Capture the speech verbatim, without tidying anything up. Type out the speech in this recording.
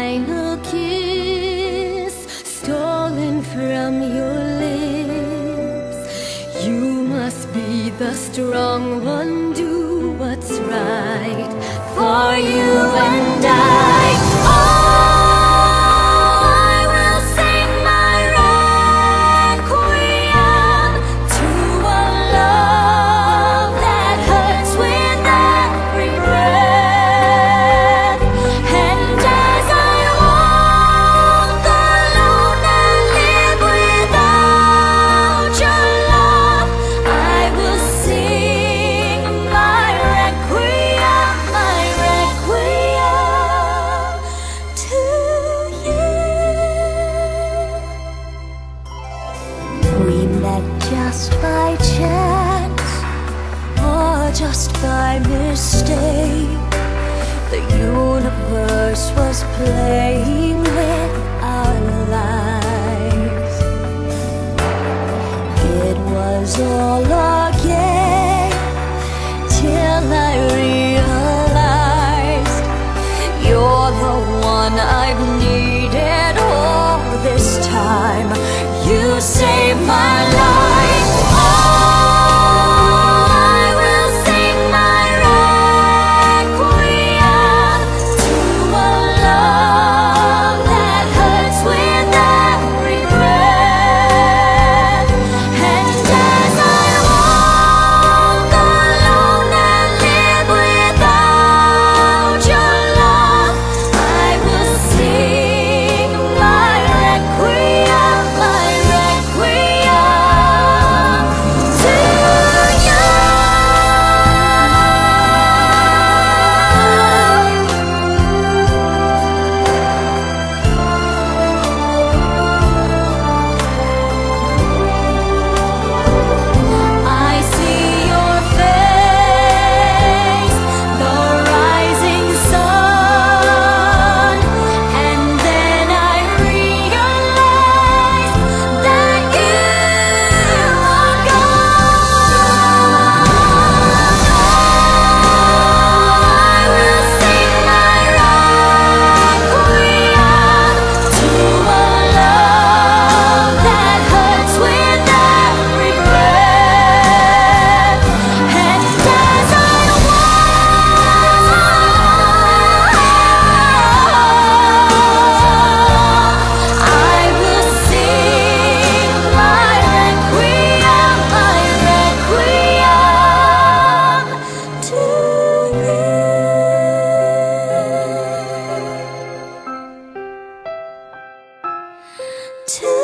final kiss stolen from your lips. You must be the strong one, do what's right for you and I. Oh, I will sing my requiem to a love that hurts with every breath. And as I walk alone and live without your love, I will sing my requiem, my requiem to you. We met just by chance, or just by mistake. The universe was playing with our lives. It was all a game till I realized you're the one I've needed all this time. You saved my life. Oh, I will sing my requiem to a love that hurts with every breath. And as I walk alone and live without your love, I will sing my requiem, my requiem to you. I see your face, the rising sun, and then I realize that you are gone. I will sing my requiem to a love that hurts with every breath. And as I walk, I will sing my requiem, my requiem to you. To